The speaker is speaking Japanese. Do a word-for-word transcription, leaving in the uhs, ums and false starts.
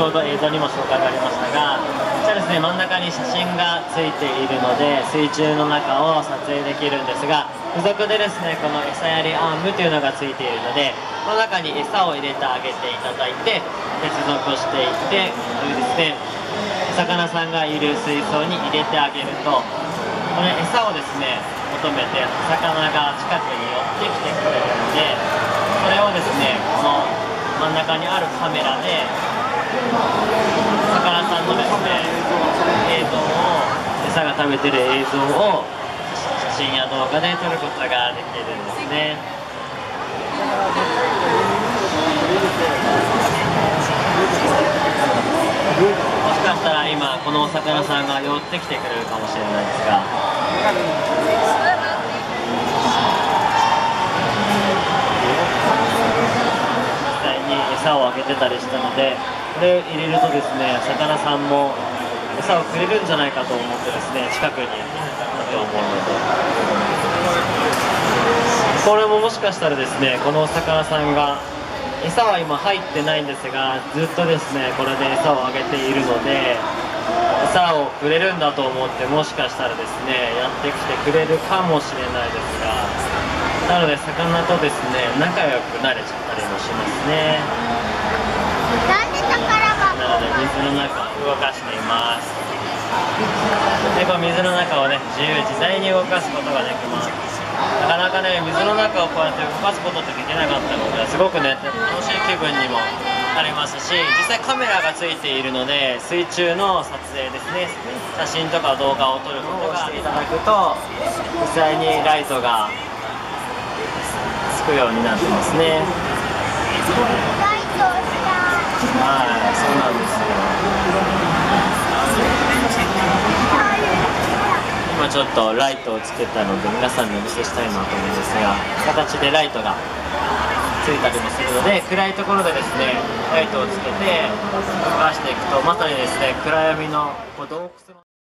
ほど映像にも紹介がありましたが、こちらですね、真ん中に写真がついているので水中の中を撮影できるんですが、付属でですねこの餌やりアームというのがついているので、この中に餌を入れてあげていただいて接続していって、これですねお魚さんがいる水槽に入れてあげると、この餌をですね求めてお魚が近くに寄ってきてくれるので、それをですねこの真ん中にあるカメラでお魚さんのですね映像を、餌が食べてる映像を写真や動画で撮ることができるんですね。もしかしたら今このお魚さんが寄ってきてくれるかもしれないですが、実際に餌をあげてたりしたので、これを入れるとですね魚さんも餌をくれるんじゃないかと思ってですね近くにいたと思うので、これももしかしたらですねこのお魚さんが餌は今入ってないんですが、ずっとですねこれで餌をあげているので餌をくれるんだと思って、もしかしたらですねやってきてくれるかもしれないですが、なので魚とですね仲良くなれちゃったりもしますね。なので水の中を動かしています。でこの水の中をね自由自在に動かすことができます。なかなかね水の中をこうやって動かすことってできなかったので、すごくね楽しい気分にもなりますし、実際カメラがついているので水中の撮影ですね、写真とか動画を撮ることがしていただくと実際にライトがつくようになってますね。はい、そうなんですよ。今ちょっとライトをつけたので皆さんにお見せしたいなと思うんですが、形でライトがついたりもするので、暗いところでですねライトをつけて動かしていくと、まさにですね暗闇のこう洞窟の